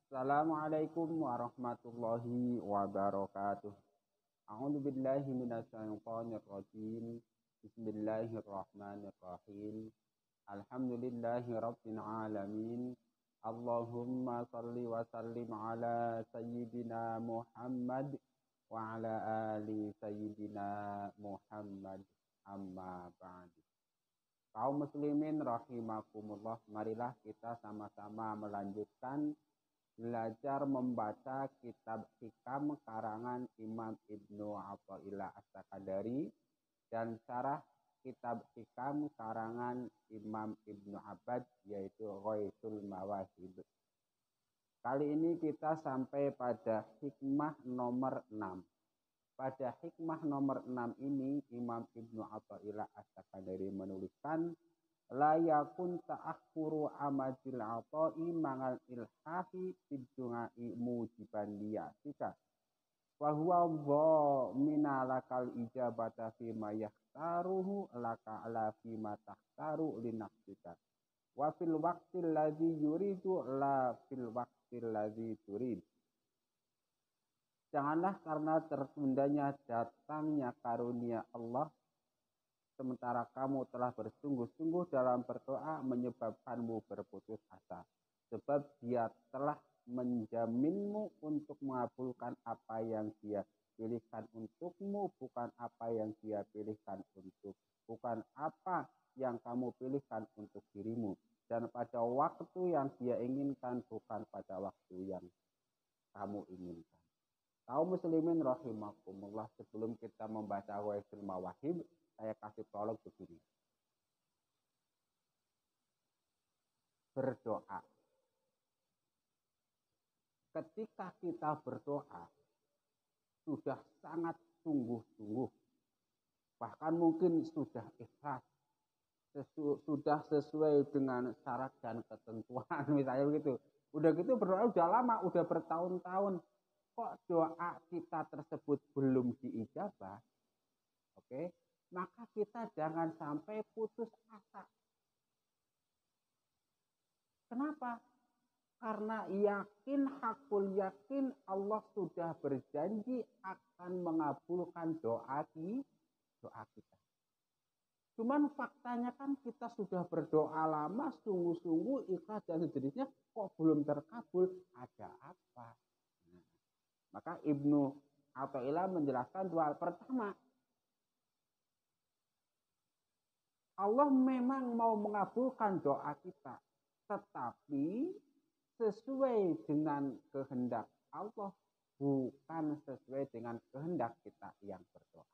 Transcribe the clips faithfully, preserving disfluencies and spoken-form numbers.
Assalamualaikum warahmatullahi wabarakatuh. A'udzu billahi minasyaitonir rajim. Bismillahirrahmanirrahim. Alhamdulillahi rabbil alamin. Allahumma salli wa sallim ala sayyidina Muhammad wa ala ali sayyidina Muhammad, amma ba'du. Kaum muslimin rahimakumullah, marilah kita sama-sama melanjutkan belajar membaca kitab hikam karangan Imam Ibnu Athaillah As-Sakandari dan syarah kitab hikam karangan Imam Ibnu Abbad, yaitu Ghaithul Mawahib. Kali ini kita sampai pada hikmah nomor enam. Pada hikmah nomor enam ini Imam Ibnu Athaillah As-Sakandari menuliskan, la yakun ta'akhuru amadil ata'i mangal ilhahi bidungai mujiban liyatika wa huwa dhamina lakal ijabata fima yakhtaruhu laka ala fima takhtaru linafsika wa fil waqtil ladzi yuridu la fil waqtil ladzi turid. Janganlah karena tertundanya datangnya karunia Allah sementara kamu telah bersungguh-sungguh dalam berdoa menyebabkanmu berputus asa. Sebab dia telah menjaminmu untuk mengabulkan apa yang dia pilihkan untukmu, bukan apa yang dia pilihkan untuk, bukan apa yang kamu pilihkan untuk dirimu. Dan pada waktu yang dia inginkan, bukan pada waktu yang kamu inginkan. Kaum muslimin rahimakumullah, sebelum kita membaca Ghaithul Mawahib, saya kasih prolog begini. Berdoa. Ketika kita berdoa, sudah sangat sungguh-sungguh. Bahkan mungkin sudah ikhlas. Sesu, sudah sesuai dengan syarat dan ketentuan. Misalnya begitu. Udah gitu berdoa udah lama, udah bertahun-tahun. Kok doa kita tersebut belum diijabah? Oke. Okay? Maka kita jangan sampai putus asa. Kenapa? Karena yakin, hakul yakin Allah sudah berjanji akan mengabulkan doa doa kita. Cuman faktanya kan kita sudah berdoa lama, sungguh-sungguh, ikhlas dan sejenisnya, kok belum terkabul? Ada apa? Nah, maka Ibnu Athaillah menjelaskan dua hal. Pertama, Allah memang mau mengabulkan doa kita, tetapi sesuai dengan kehendak Allah, bukan sesuai dengan kehendak kita yang berdoa.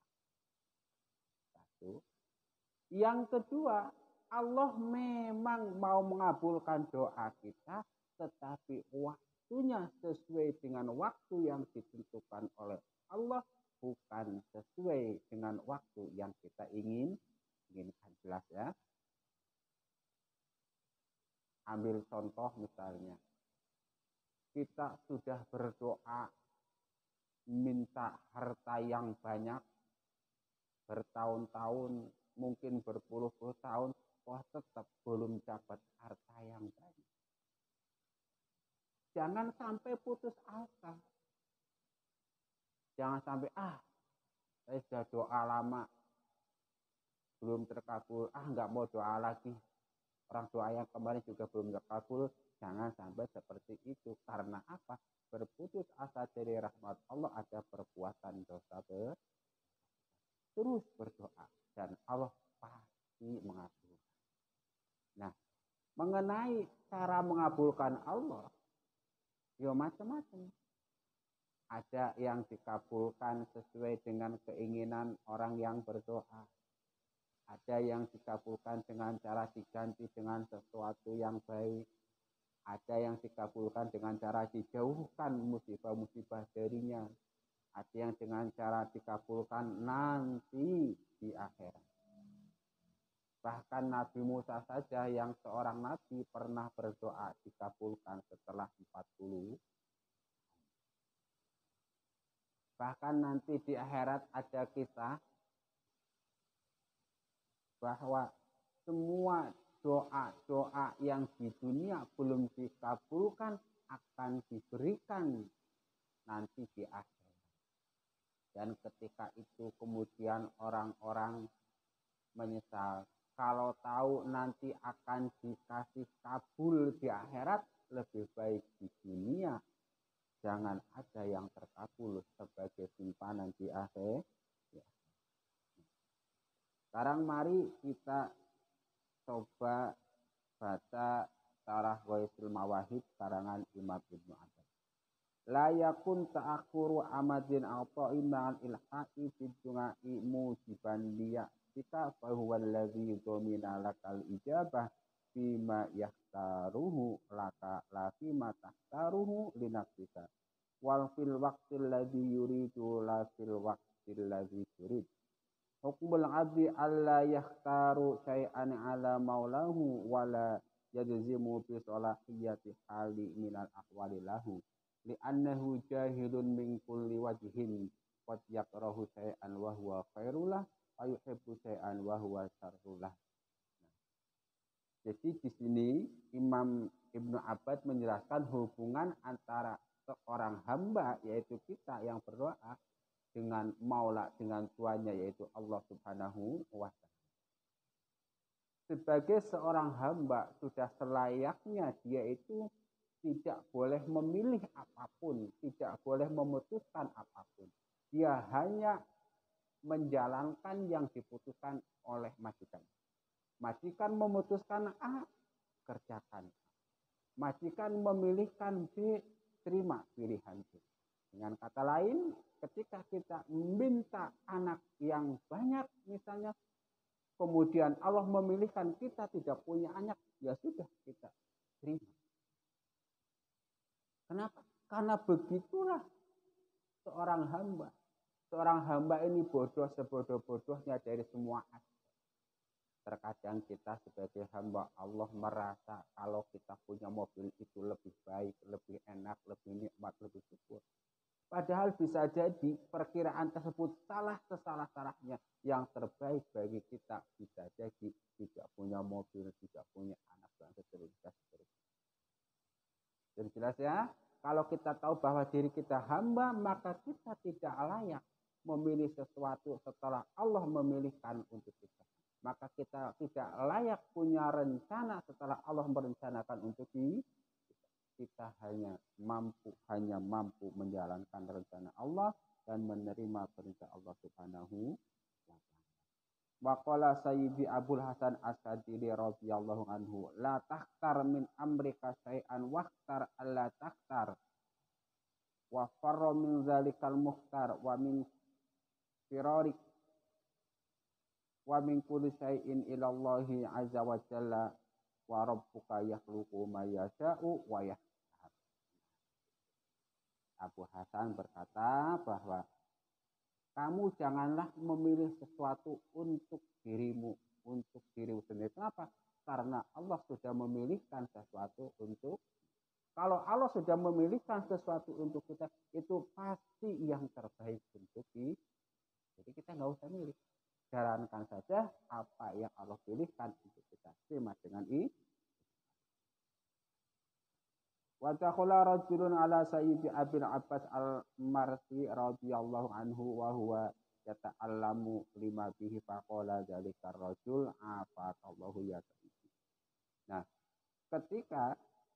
Satu. Yang kedua, Allah memang mau mengabulkan doa kita, tetapi waktunya sesuai dengan waktu yang ditentukan oleh Allah, bukan sesuai dengan waktu yang kita ingin. Inginkan. Jelas ya. Ambil contoh misalnya, kita sudah berdoa minta harta yang banyak bertahun-tahun, mungkin berpuluh-puluh tahun, wah tetap belum dapat harta yang banyak. Jangan sampai putus asa. Jangan sampai ah saya sudah doa lama belum terkabul, ah nggak mau doa lagi. Orang doa yang kemarin juga belum terkabul. Jangan sampai seperti itu. Karena apa? Berputus asa dari rahmat Allah, ada perbuatan dosa ber. Terus berdoa dan Allah pasti mengabulkan. Nah, mengenai cara mengabulkan Allah, ya macam-macam. Ada yang dikabulkan sesuai dengan keinginan orang yang berdoa. Ada yang dikabulkan dengan cara diganti dengan sesuatu yang baik. Ada yang dikabulkan dengan cara dijauhkan musibah-musibah darinya. Ada yang dengan cara dikabulkan nanti di akhirat. Bahkan Nabi Musa saja yang seorang nabi pernah berdoa dikabulkan setelah empat puluh. Bahkan nanti di akhirat ada kisah bahwa semua doa-doa yang di dunia belum dikabulkan akan diberikan nanti di akhirat. Dan ketika itu kemudian orang-orang menyesal. Kalau tahu nanti akan dikasih kabul di akhirat, lebih baik di dunia. Jangan ada yang terkabul sebagai simpanan di akhirat. Ya. Sekarang mari kita coba baca Syarah Ghaisul Mawahib karangan Imam Ibnu Abbas. La yakun ta'akhuru amadin atau iman ilhaqi fid dungai mujiban liya jika fahuwa alladhi domina lakal ijabah fima yahtaruhu laka la fima tahtaruhu linafsika wal fil waqtil ladhi yuridu la fil waqtil ladhi yurid. Hukmul abdi alla yahtaru syai'an ala maulahu wala yajzimu bi salahiyati hali minal ahwali lahu li'annahu jahilun min kulli wajhin qad yakrahu syai'an wa huwa khairullah wa yuhibbu syai'an wa huwa syarrullah. Jadi di sini Imam Ibnu Abbas menjelaskan hubungan antara seorang hamba yaitu kita yang berdoa dengan maula, dengan tuannya yaitu Allah Subhanahu wa taala. Sebagai seorang hamba sudah selayaknya dia itu tidak boleh memilih apapun, tidak boleh memutuskan apapun. Dia hanya menjalankan yang diputuskan oleh majikan. Majikan memutuskan A, kerjakan. Majikan memilihkan B, terima pilihan B. Dengan kata lain, ketika kita meminta anak yang banyak misalnya, kemudian Allah memilihkan kita tidak punya anak, ya sudah kita terima. Kenapa? Karena begitulah seorang hamba. Seorang hamba ini bodoh sebodoh-bodohnya dari semua aspek. Terkadang kita sebagai hamba Allah merasa kalau kita punya mobil itu lebih baik, lebih enak, lebih nikmat, lebih syukur. Padahal bisa jadi perkiraan tersebut salah sesalah-salahnya. Yang terbaik bagi kita bisa jadi tidak punya mobil, tidak punya anak, dan seterusnya. Jadi jelas ya, kalau kita tahu bahwa diri kita hamba, maka kita tidak layak memilih sesuatu setelah Allah memilihkan untuk kita. Maka kita tidak layak punya rencana setelah Allah merencanakan untuk kita. Kita hanya mampu hanya mampu menjalankan rencana Allah dan menerima perintah Allah Subhanahu wa taala. Wa qala Sayyidi Abdul Hasan As-Sadili radhiyallahu anhu, la takhtar min amrika syai'an waqtar alla takhtar. Wa farra min zalikal mukhtar wa min firarik wa min kulli syai'in ila Allahi azza wa jalla wa rabbuka yakhluqu ma yasha'u wa yahtar. Abu Hasan berkata bahwa kamu janganlah memilih sesuatu untuk dirimu, untuk dirimu sendiri. Kenapa? Karena Allah sudah memilihkan sesuatu untuk, kalau Allah sudah memilihkan sesuatu untuk kita, itu pasti yang terbaik untuk kita. Jadi kita nggak usah milih. Jalankan saja apa yang Allah pilihkan untuk kita. Terima dengan i. Wa dakhala rajulun ala sayyidi Abil Abbas al-Marsi radhiyallahu anhu wa huwa yata'allamu lima bihi faqala dzalika ar-rajul afaqallahu ya sayyidi. Nah, ketika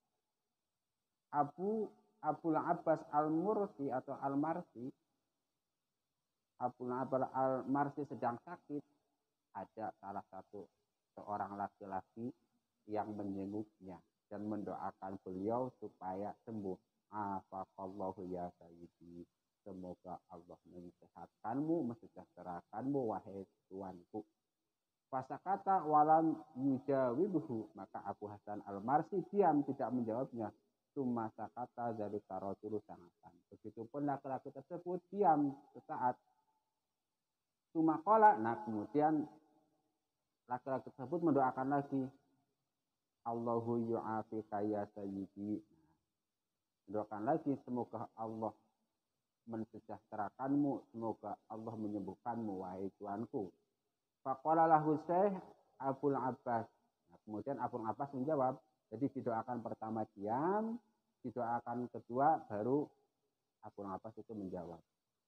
Abu Abul Abbas al-Mursi atau al-Marsi Abul Abbas al-Marsi sedang sakit, ada salah satu seorang laki-laki yang menjenguknya dan mendoakan beliau supaya sembuh. Afaqallahu ya sayyidi. Semoga Allah mensehatkanmu, mensejahterakanmu wahai tuanku. Fasakata walam yujawibuhu, maka Abu Hasan al-Marsi diam tidak menjawabnya. Summa sakata dari karotulu sangat. Begitupun laki-laki tersebut diam sesaat. Summa qala, nah kemudian laki-laki tersebut mendoakan lagi. Allahu yu'afika ya sayyidi. Mendoakan lagi semoga Allah mensejahterakanmu, semoga Allah menyembuhkanmu wahai tuanku. Faqala lahu Syekh Abul Abbas. Nah, kemudian Abul Abbas menjawab, jadi didoakan pertama diam, didoakan kedua, baru Abu Abbas itu menjawab.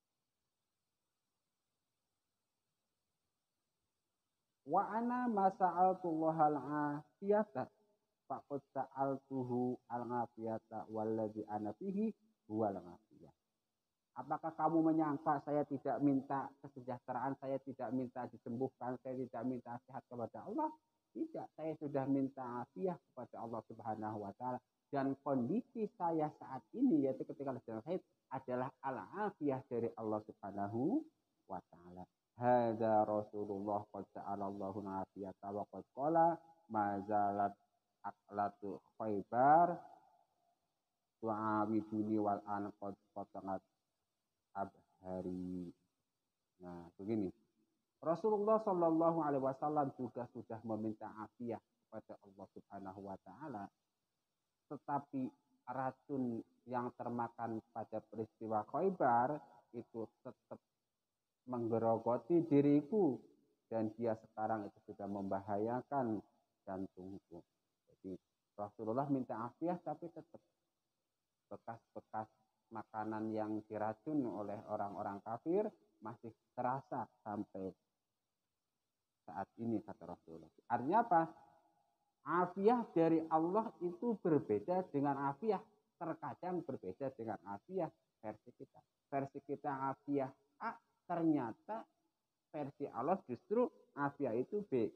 Wa ana masa'altullaha al-afiyata faqad sa'altuhu al-afiyata walladzi ana fihi huwal afiyah. Apakah kamu menyangka saya tidak minta kesejahteraan, saya tidak minta disembuhkan, saya tidak minta sehat kepada Allah? Tidak, saya sudah minta afiah kepada Allah Subhanahu wa taala, dan kondisi saya saat ini yaitu ketika sedang haid adalah al-afiyah dari Allah Subhanahu wa taala. Hadza Rasulullah qad sa'alallahu al-afiyata wa qad qala ma zalat aqlatu Khaibar tu'awiduni wal an qad qatanat abhari. Nah, begini. Rasulullah Shallallahu Alaihi Wasallam juga sudah meminta afiah kepada Allah Subhanahu Wa Taala, tetapi racun yang termakan pada peristiwa Khaibar itu tetap menggerogoti diriku, dan dia sekarang itu sudah membahayakan jantungku. Jadi Rasulullah minta afiah, tapi tetap bekas-bekas makanan yang diracun oleh orang-orang kafir masih terasa sampai saat ini, kata Rasulullah. Artinya apa? Afiah dari Allah itu berbeda dengan afiah, terkadang berbeda dengan afiah versi kita. Versi kita afiah A, ternyata versi Allah justru afiah itu B.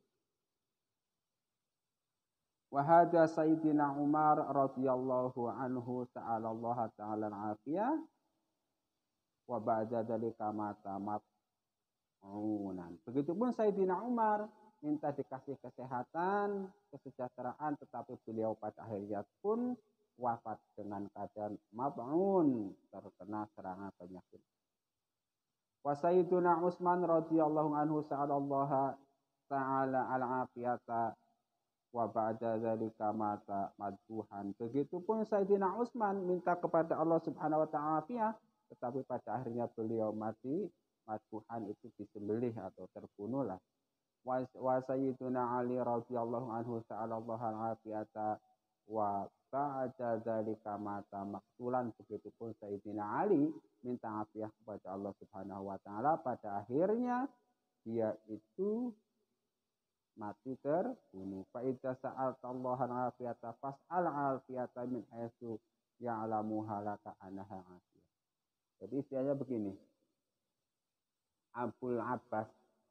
Wahada Sayyidina Umar radhiyallahu anhu sa'ala Allah ta'ala al-afiyah wa ba'da dzalika mata mat'unan. Begitupun Sayyidina Umar minta dikasih kesehatan, kesejahteraan, tetapi beliau pada akhirnya pun wafat dengan keadaan mab'un, terkena serangan penyakit. Wa Sayyidina Utsman radhiyallahu anhu sa'ala Allah ta'ala al-afiyata wa ba'da dzalika mata madbuhan. Begitupun Sayyidina Utsman minta kepada Allah Subhanahu wa taala afiah, tetapi pada akhirnya beliau mati madbuhan, itu disembelih atau terbunuhlah. Wa Sayyidina Ali radhiyallahu anhu sa'ala Allah al-afiyata wa ba'da dzalika mata maqtulan. Begitupun Sayyidina Ali minta afiah kepada Allah Subhanahu wa taala, pada akhirnya dia itu mati terbunuh. Fa idza sa'alta Allah al-afiyata fas'al al-afiyata min haitsu ya'lamu halaka anaha afiyah. Jadi istilahnya begini. Abul Abbas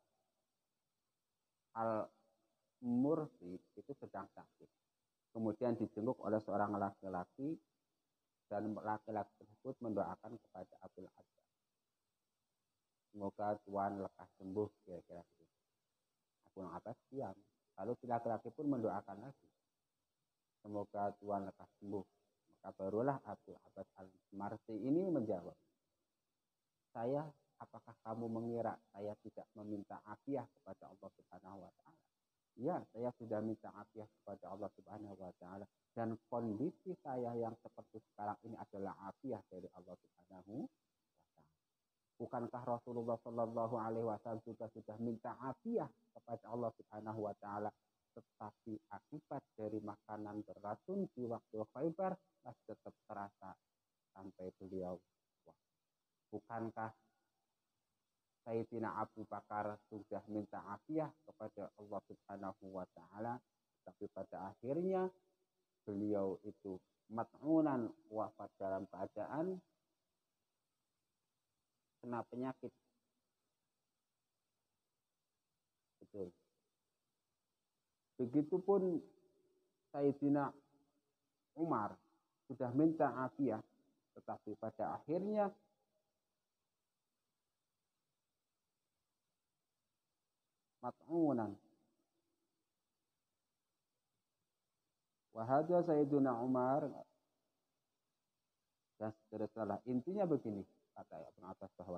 Al-Mursi itu sedang sakit. Kemudian dijenguk oleh seorang laki-laki, dan laki-laki tersebut mendoakan kepada Abul Abbas, semoga Tuhan lekas sembuh, kira-kira begitu. Abul Abbas diam. Lalu si laki-laki pun mendoakan lagi, semoga Tuhan lekas sembuh. Maka barulah Abul Abbas Al-Marsi ini menjawab, saya, apakah kamu mengira saya tidak meminta afiah kepada Allah Subhanahu wa taala? Ya, saya sudah minta afiah kepada Allah Subhanahu wa taala, dan kondisi saya yang seperti sekarang ini adalah afiah dari Allah Subhanahu wa taala. Bukankah Rasulullah Shallallahu Alaihi Wasallam juga sudah minta afiah kepada Allah Subhanahu Wa Taala, tetapi akibat dari makanan beracun di waktu Khaibar masih tetap terasa sampai beliau wafat. Bukankah Sayyidina Abu Bakar sudah minta afiah kepada Allah Subhanahu Wa Taala, tapi pada akhirnya beliau itu mat'unan, wafat dalam keadaan kena penyakit. Betul. Begitupun Sayyidina Umar sudah minta afiah, tetapi pada akhirnya mat'unan. Wahada Sayyidina Umar, dan seterusnya. Intinya begini, kata Ibnu Abbas, bahwa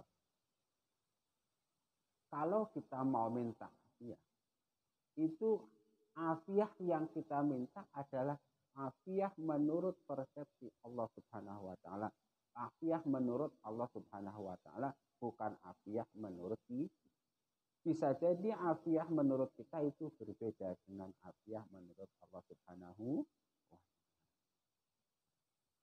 kalau kita mau minta afiah, itu afiah yang kita minta adalah afiah menurut persepsi Allah Subhanahu wa taala. Afiah menurut Allah Subhanahu wa taala, bukan afiah menurut kita. Bisa jadi afiah menurut kita itu berbeda dengan afiah menurut Allah Subhanahu wa taala.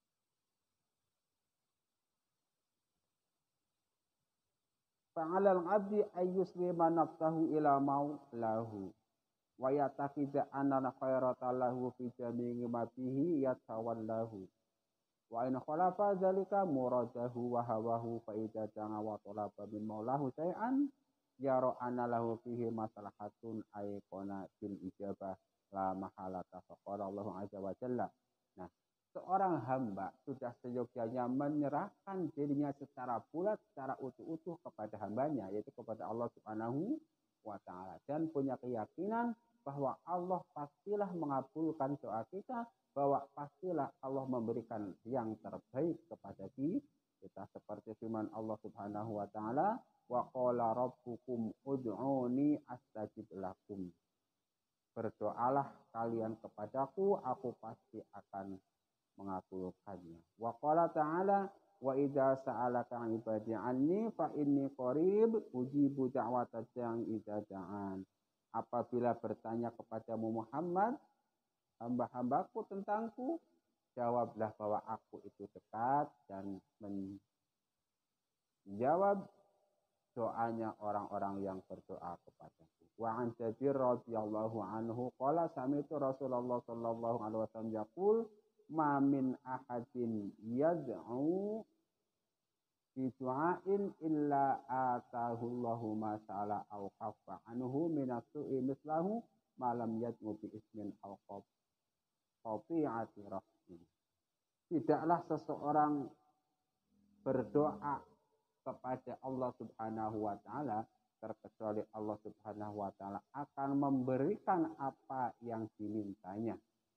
Fa'alal abdi ayyuslima nafsahu ila maulahu wa yatakida anna khairata lahu fi jami'i ma fihi yatawallahu wa in khalafa dzalika muradahu wa hawahu fa idza da'a wa talaba min maulahu syai'an yara anna lahu fihi maslahatun ayqona bil ijabah la mahalata faqala Allah azza wa jalla. Nah, seorang hamba sudah seyogyanya menyerahkan dirinya secara bulat, secara utuh-utuh kepada hambanya, yaitu kepada Allah Subhanahu wa Ta'ala, dan punya keyakinan bahwa Allah pastilah mengabulkan doa kita, bahwa pastilah Allah memberikan yang terbaik kepada kita, seperti firman Allah Subhanahu wa Ta'ala, wa qala rabbukum ud'uni astajib lakum. Berdoalah kalian kepadaku, aku pasti akan mengabulkannya. Wa qala ta'ala wa idza sa'alaka 'ibadi 'anni fa inni qarib ujibu da'watad da'i idza da'an. Apabila bertanya kepadamu Muhammad, hamba-hambaku tentangku, jawablah bahwa aku itu dekat dan menjawab doanya orang-orang yang berdoa kepadaku. Wa an Jabir radhiyallahu anhu qala sami'tu Rasulullah sallallahu alaihi wasallam yaqul ma min ahadin yad'u fi du'ain illa atahu Allahu ma sa'ala aw khaffa anhu min as-su'i mislahu ma lam yad'u bi ismin aw qati'ati rahim. Tidaklah seseorang berdoa kepada Allah Subhanahu wa Ta'ala terkecuali Allah Subhanahu wa Ta'ala akan memberikan apa yang dimintanya.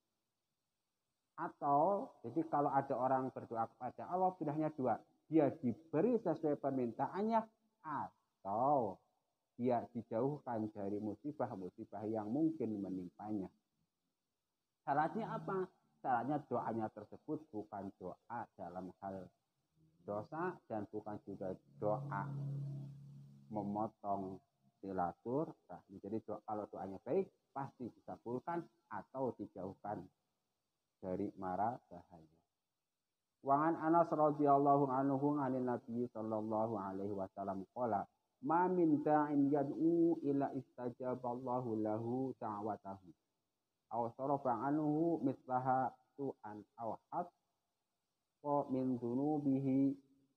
Atau, jadi kalau ada orang berdoa kepada Allah, pilihannya dua. Dia diberi sesuai permintaannya, atau dia dijauhkan dari musibah-musibah yang mungkin menimpanya. Syaratnya apa? Syaratnya doanya tersebut bukan doa dalam hal dosa, dan bukan juga doa memotong silaturahmi. Jadi doa, kalau doanya baik, pasti dikabulkan atau dijauhkan dari mara bahaya. Wa an Anas radhiyallahu anhu anin Nabi sallallahu alaihi wasallam qala ma min da'in yad'u ila istajaballahu lahu da'watahu aw sarafa anhu mislaha tu'an aw hat wa min dunubihi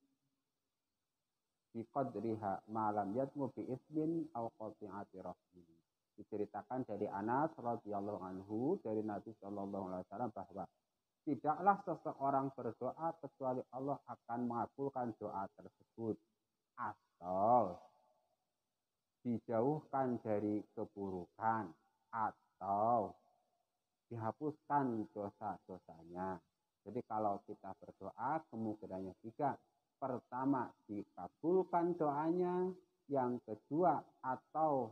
bi qadriha ma lam yadmu bi ismin aw qati'ati rahim. Diceritakan dari Anas radhiyallahu anhu dari Nabi sallallahu alaihi wasallam bahwa tidaklah seseorang berdoa kecuali Allah akan mengabulkan doa tersebut atau dijauhkan dari keburukan atau dihapuskan dosa-dosanya. Jadi kalau kita berdoa kemungkinannya tiga. Pertama, dikabulkan doanya. Yang kedua, atau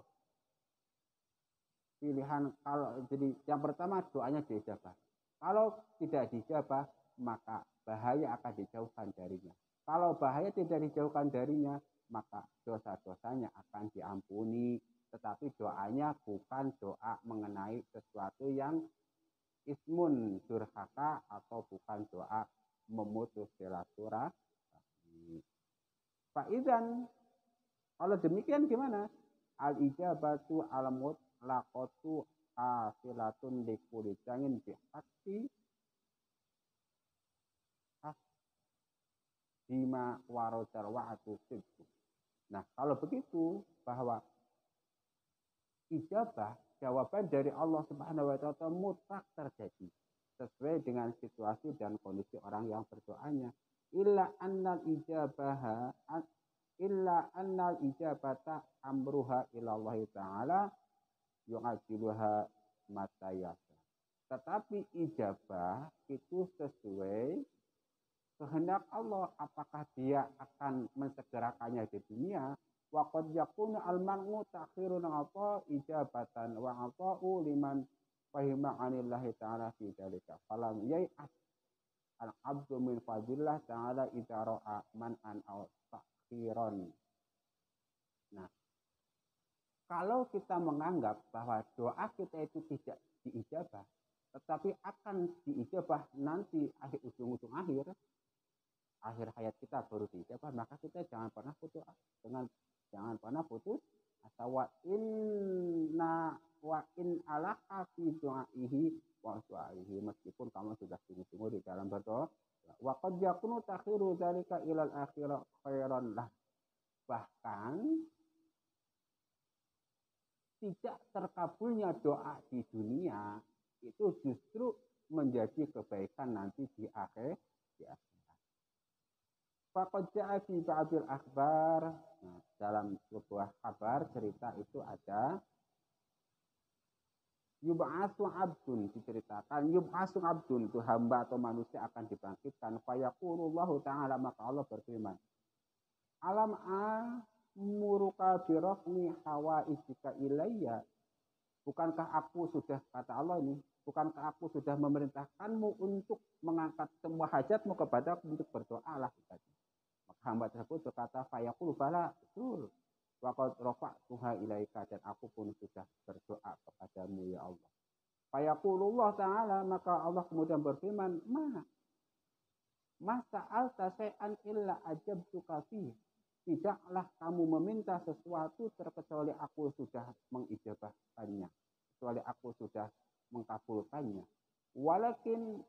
pilihan kalau jadi yang pertama doanya diijabah. Kalau tidak dijabah, maka bahaya akan dijauhkan darinya. Kalau bahaya tidak dijauhkan darinya, maka dosa-dosanya akan diampuni. Tetapi doanya bukan doa mengenai sesuatu yang ismun durhaka atau bukan doa memutus silaturahmi. Faidan, kalau demikian gimana? Al-ijabatu al-mut laqatu asilatun likuli jangin bihaqti bima warodar wa'atu sibku. Nah, kalau begitu, bahwa ijabah, jawaban dari Allah Subhanahu wa Ta'ala mutlak terjadi sesuai dengan situasi dan kondisi orang yang berdoanya. Illa annal ijabaha illa annal ijabata amruha ilallah ta'ala yu'ajiluha matayasa. Tetapi ijabah itu sesuai kehendak Allah, apakah dia akan mensegerakannya di dunia. Wa qad yakunu al-man'u ta'khirun 'ata ijabatan wa 'ata'u liman fahima 'anillahi ta'ala fi dzalika. Falam yai'as al-'abdu min fadillah ta'ala idza ra'a man'an aw ta'khiran. Nah, kalau kita menganggap bahwa doa kita itu tidak diijabah, tetapi akan diijabah nanti akhir ujung-ujung akhir, akhir hayat kita baru diijabah, maka kita jangan pernah berdoa dengan Jangan pernah putus asa. Wa inna wa in alaka fi du'aihi wa su'alihi, meskipun kamu sudah sungguh-sungguh di dalam berdoa. Wa qad yakunu takhiru dzalika ilal akhirah khairan lah. Bahkan tidak terkabulnya doa di dunia itu justru menjadi kebaikan nanti di akhir di akhirat. Faqad ja'a fi ba'dil akhbar, nah, dalam sebuah kabar cerita itu ada yub'atsu abdun, diceritakan yub'atsu abdun, itu hamba atau manusia akan dibangkitkan. Fa yaqulullahu ta'ala, maka Allah berfirman, alam amuruka birafni hawaijika ilayya, bukankah aku sudah, kata Allah ini, bukankah aku sudah memerintahkanmu untuk mengangkat semua hajatmu kepada aku, untuk berdoalah tadi. Maka hamba tersebut berkata, fayaqulu bala, betul. Waqad rafa'tuha ilaika, dan aku pun sudah berdoa kepadamu ya Allah. Fayaqulullah ta'ala, maka Allah kemudian berfirman, ma masa'alta syai'an illa ajabtuka fihi, tidaklah kamu meminta sesuatu terkecuali aku sudah mengijabahkannya, kecuali aku sudah mengkabulkannya. Walakin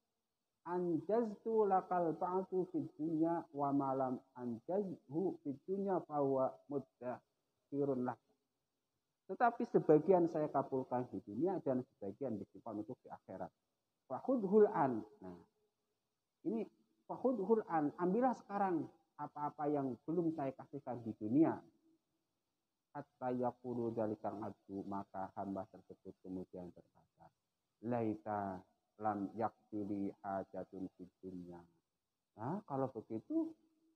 anjaztu lakal ba'du fid dunya wa malam anjazhu fid dunya fa huwa mudakhirun lak. Tetapi sebagian saya kabulkan di dunia dan sebagian disimpan untuk di akhirat. Fakhudhul an. Nah, ini fakhudhul an, ambillah sekarang apa-apa yang belum saya kasihkan di dunia. Hatta yaqulu dzalikal abdu, maka hamba tersebut kemudian berkata, laita lam yaqdili hajatun fid dunya. Nah, kalau begitu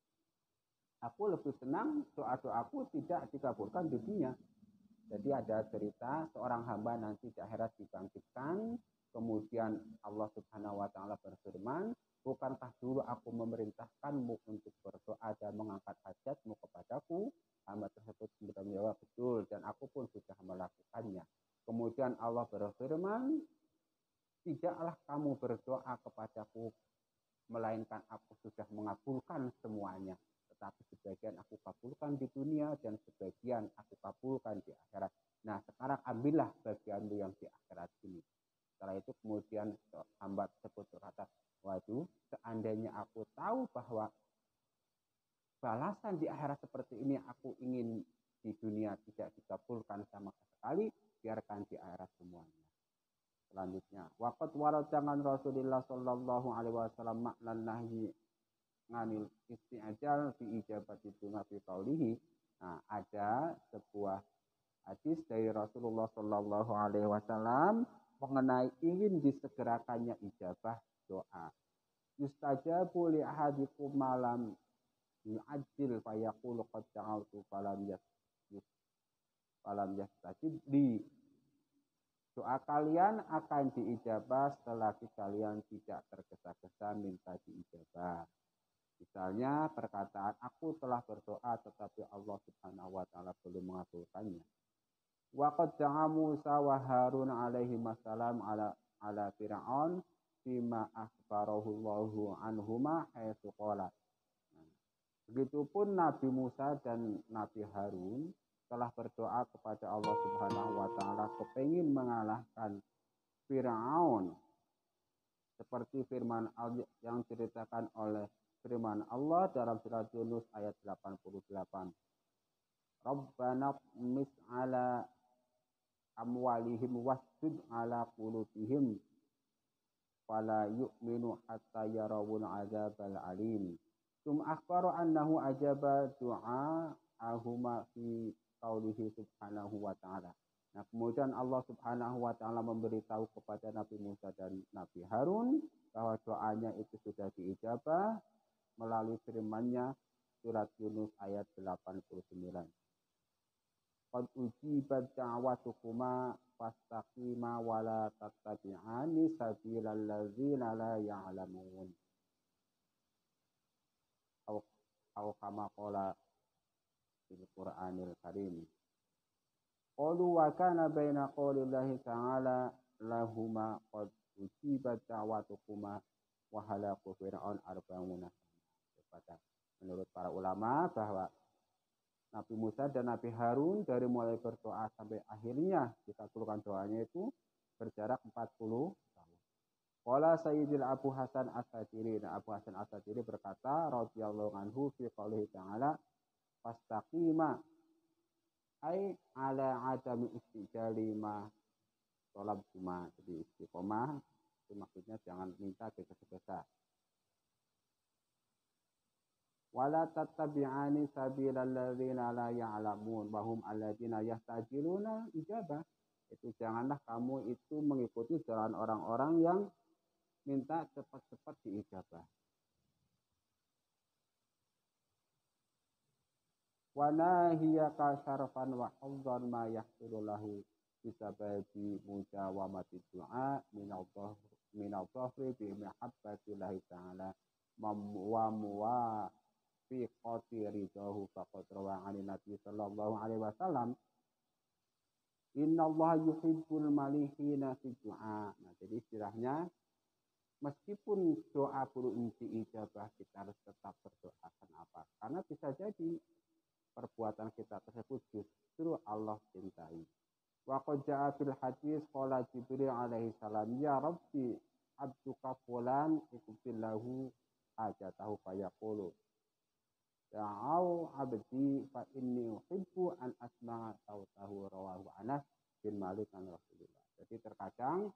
aku lebih senang doa-doaku tidak dikabulkan di dunia. Jadi ada cerita seorang hamba nanti di akhirat dibangkitkan, kemudian Allah Subhanahu wa taala berfirman, bukankah dulu aku memerintahkanmu untuk berdoa dan mengangkat hajatmu kepadaku? Hamba tersebut kemudian menjawab, betul, dan aku pun sudah melakukannya. Kemudian Allah berfirman, tidaklah kamu berdoa kepadaku, melainkan aku sudah mengabulkan semuanya. Tetapi sebagian aku kabulkan di dunia dan sebagian aku kabulkan di akhirat. Nah, sekarang ambillah bagianmu yang di akhirat ini. Setelah itu kemudian hamba tersebut berkata, waduh, seandainya aku tahu bahwa balasan di akhirat seperti ini aku ingin di dunia tidak dikabulkan sama sekali, biarkan di akhirat semuanya. Selanjutnya, waqad waradangan Rasulullah sallallahu alaihi wasallam maknan nahyi nganil isti'jal fi ijabati du'a fi qaulihi. Nah, ada sebuah hadis dari Rasulullah sallallahu alaihi wasallam mengenai ingin disegerakannya ijabah doa. Yustajabu li ahadikum malam yu'ajjil fa yaqulu qad ta'altu falam yastajib falam yastajib li. Doa kalian akan diijabah setelah kalian tidak tergesa-gesa minta diijabah. Misalnya perkataan aku telah berdoa tetapi Allah Subhanahu wa taala belum mengabulkannya. Wa qad da'a Musa wa Harun alaihi wassalam ala ala Fir'aun fima akhbarahu Allahu anhuma haitsu qala. Begitupun Nabi Musa dan Nabi Harun telah berdoa kepada Allah Subhanahu wa taala kepengin mengalahkan Fir'aun, seperti firman Allah yang diceritakan oleh firman Allah dalam surat Yunus ayat delapan puluh delapan. Rabbana mis ala amwalihim wasjud ala qulubihim fala yu'minu hatta yarawul azabal alim. Sum akhbaru annahu ajaba du'a ahuma fi qaulihi subhanahu wa ta'ala. Nah, kemudian Allah Subhanahu wa taala memberitahu kepada Nabi Musa dan Nabi Harun bahwa doanya itu sudah diijabah melalui firman-Nya surat Yunus ayat delapan puluh sembilan. Qad ujibat da'watukuma fastaqima wa la tattabi'ani sabilal ladzina la ya'lamun. Au kama qala fil Qur'anil Karim. Qalu wa kana baina qaulillahi ta'ala lahuma qad ujibat da'watukuma wa halaku fir'aun arba'una. Menurut para ulama bahwa Nabi Musa dan Nabi Harun dari mulai berdoa sampai akhirnya dikabulkan doanya itu berjarak empat puluh tahun. Qala Sayyidil Abu Hasan As-Sadili. Nah, Abu Hasan As-Sadili berkata radhiyallahu anhu fi qoulihi ta'ala fastaqima ai ala adami istijali ma tolab cuma. Jadi istiqomah itu maksudnya jangan minta gesa-gesa. Wala tattabi'ani sabilal ladzina la ya'lamun wa hum alladzina yastajiluna ijabah. Itu janganlah kamu itu mengikuti jalan orang-orang yang minta cepat-cepat diijabah. Wa nahiyaka syarfan wa hadzan ma yahsulu lahu bisababi mujawamati du'a minallah minadh-dhahri bi mahabbatillahi ta'ala wa muwa fi qati ridahu faqad rawa 'an Nabi sallallahu alaihi wasallam innallaha yuhibbul malihina fi du'a. Nah, jadi istilahnya meskipun doa belum diijabah kita harus tetap berdoa. Kenapa? Karena bisa jadi perbuatan kita tersebut justru Allah cintai. Wa qad ja'a fil hadis qala Jibril alaihi salam ya rabbi abduka fulan ikbillahu hajatahu fayaqulu Da'au abdi fa inni uhibbu an asma'a sautahu rawahu Anas bin Malik an Rasulullah. Jadi terkadang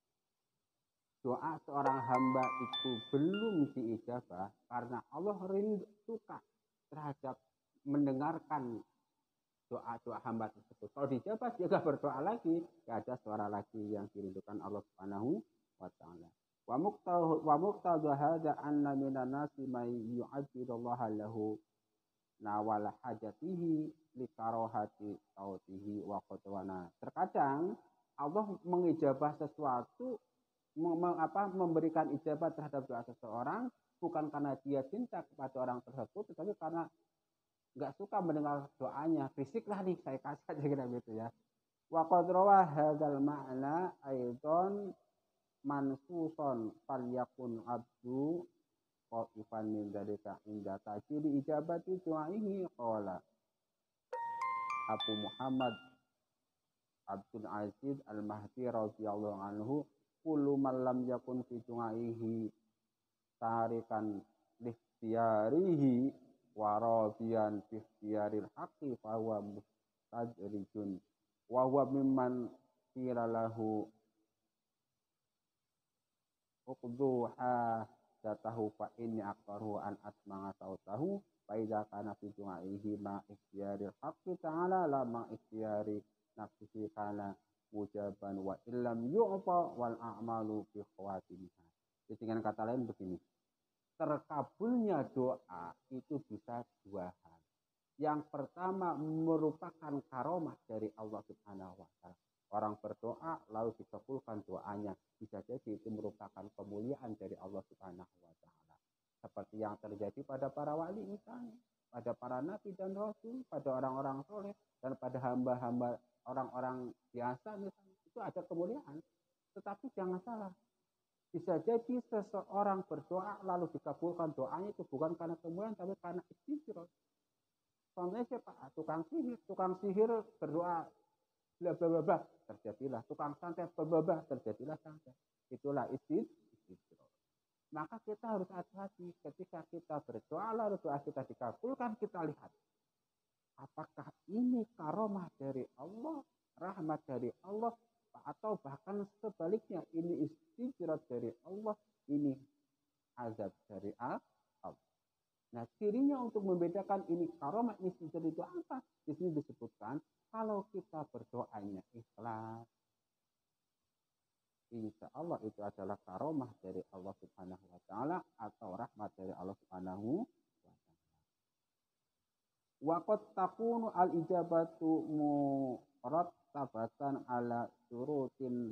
doa seorang hamba itu belum diijabah karena Allah rindu suka terhadap mendengarkan doa-doa hamba tersebut. Kalau dijabah dia gak berdoa lagi, gak ada suara lagi yang dirindukan Allah Subhanahu wa taala. Wa muqtadu wa muqtadu hadza anna minan nasi may yu'abbidullaha lahu nawala hajatihi li karahati sautihi wa qadwana. Terkadang Allah mengijabah sesuatu mem, apa memberikan ijabah terhadap doa seseorang bukan karena dia cinta kepada orang tersebut tetapi karena enggak suka mendengar doanya. Fisiklah nih saya kasih aja kira gitu ya. Wa qad rawa hadzal ma'na aidan mansuson falyakun abdu qaifan min dzalika inda tajidi ijabati du'aihi qala Abu Muhammad Abdul Aziz Al-Mahdi radhiyallahu anhu kullu man lam yakun fi du'aihi tarikan lihtiarihi wa radiyan fi ikhtiyaril haqqi fa huwa mustajrijun wa huwa mimman qila lahu uqduha datahu fa inni aqtaru an asma'a sautahu fa idza kana fi du'aihi ma ikhtiyaril haqqi ta'ala la ma ikhtiyari nafsihi kana mujaban wa illam yu'ta wal a'malu bi khawatimiha. Jadi dengan kata lain begini, terkabulnya doa itu bisa dua hal. Yang pertama merupakan karomah dari Allah Subhanahu wa taala. Orang berdoa lalu dikabulkan doanya, bisa jadi itu merupakan kemuliaan dari Allah Subhanahu wa taala. Seperti yang terjadi pada para wali misalnya, pada para nabi dan rasul, pada orang-orang soleh dan pada hamba-hamba orang-orang biasa misalnya, itu ada kemuliaan. Tetapi jangan salah, bisa jadi seseorang berdoa lalu dikabulkan doanya itu bukan karena kemuliaan tapi karena istijrah. Contohnya siapa? Tukang sihir, tukang sihir berdoa bla bla bla bla, terjadilah. Tukang santet bla bla bla, terjadilah santet. Itulah istijrah. Maka kita harus hati-hati ketika kita berdoa lalu doa kita dikabulkan, kita lihat apakah ini karomah dari Allah, rahmat dari Allah, atau bahkan sebaliknya ini istijrah dari Allah, ini azab dari Allah. Nah, cirinya untuk membedakan ini karomah, ini istijrah itu apa? Di sini disebutkan kalau kita berdoanya ikhlas, insya Allah itu adalah karomah dari Allah Subhanahu wa taala atau rahmat dari Allah Subhanahu wa taala. Wa qad takunu al ijabatu murattabatan ala syurutin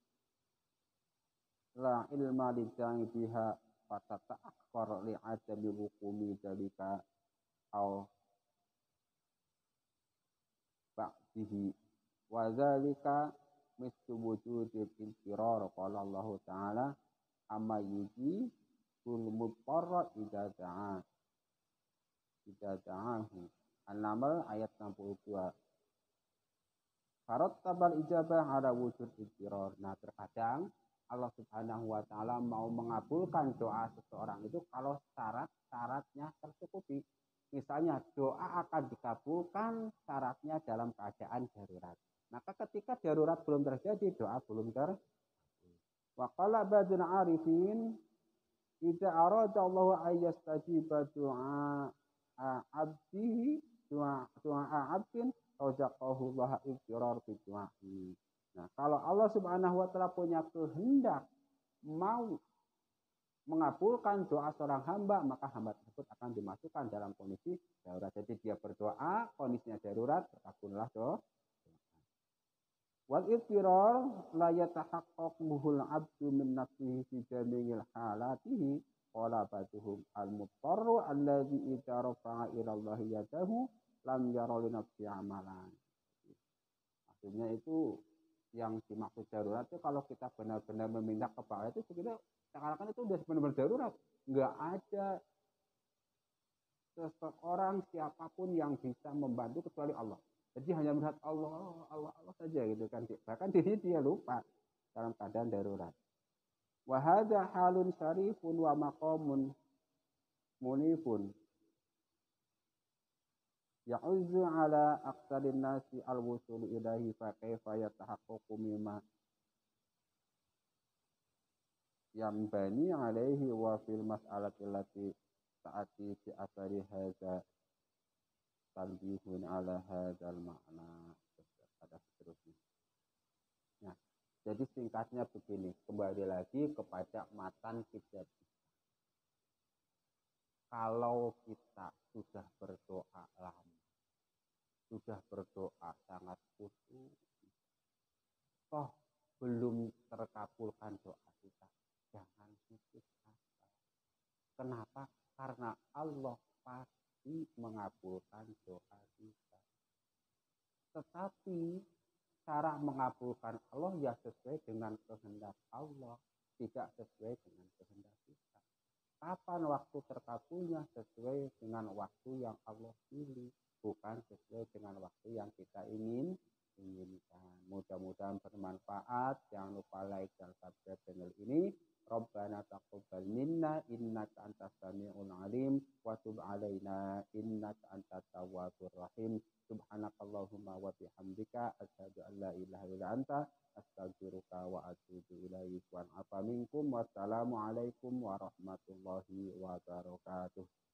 la ilma lidai biha fatata'akhkhar li'adami hukumi dalika aw ba'dihi wa dzalika mislu wujudil intirar qala Allah ta'ala amma yuji kul mutarra idza da'a idza da'ahu An-Naml ayat enam puluh dua. Farot tabal ijabah ada wujud idtiror. Nah terkadang Allah Subhanahu wa Ta'ala mau mengabulkan doa seseorang itu kalau syarat-syaratnya tercukupi. Misalnya doa akan dikabulkan syaratnya dalam keadaan darurat. Maka ketika darurat belum terjadi, doa belum ter. Wa qala ba'dun arifin idza arada Allah ayyastajiba du'a abdihi doa doa abdin rajaqahu Allah ibtirar bi du'ai. Nah, kalau Allah Subhanahu wa Ta'ala punya kehendak mau mengabulkan doa seorang hamba, maka hamba tersebut akan dimasukkan dalam kondisi darurat. Jadi dia berdoa, kondisinya darurat, terkabullah doa. Wal ibtirar la yatahaqqaq muhul abdu min nafsihi fi jami'il halatihi qala ba'duhum al-muttarru alladhi idza rafa'a ila Allah yadahu lam yara li nafsi amalan. Maksudnya itu yang dimaksud darurat itu kalau kita benar-benar meminta kepada itu kita seakan-akan itu udah benar-benar darurat. Enggak ada seseorang siapapun yang bisa membantu kecuali Allah. Jadi hanya melihat Allah, Allah, Allah saja gitu kan. Bahkan diri dia lupa dalam keadaan darurat. Wa hadza halun syarifun wa maqamun munifun. Ya'uzzu ala aqsarin nasi al-wusul ilahi fa kaifa yatahaqqaqu mimma yambani alaihi wa fil mas'alati allati ta'ati fi asari hadza tanbihun ala hadzal makna. Ada seterusnya. Nah, jadi singkatnya begini, kembali lagi kepada matan kitab. Kalau kita sudah berdoa lama, sudah berdoa sangat khusyuk, toh belum terkabulkan doa kita, jangan putus asa. Kenapa? Karena Allah pasti mengabulkan doa kita. Tetapi cara mengabulkan Allah ya sesuai dengan kehendak Allah, tidak sesuai dengan kehendak kita. Kapan waktu terkabulnya? Sesuai dengan waktu yang Allah pilih, bukan sesuai dengan waktu yang kita ingin inginkan. Mudah-mudahan bermanfaat. Jangan lupa like dan subscribe channel ini. Rabbana taqabbal minna innaka antas samiul alim wa tub alaina innaka antat tawwabur rahim. Subhanakallahumma wa bihamdika asyhadu an la ilaha illa anta astaghfiruka wa atubu ilaik. Wa afa minkum wassalamu alaikum warahmatullahi wabarakatuh.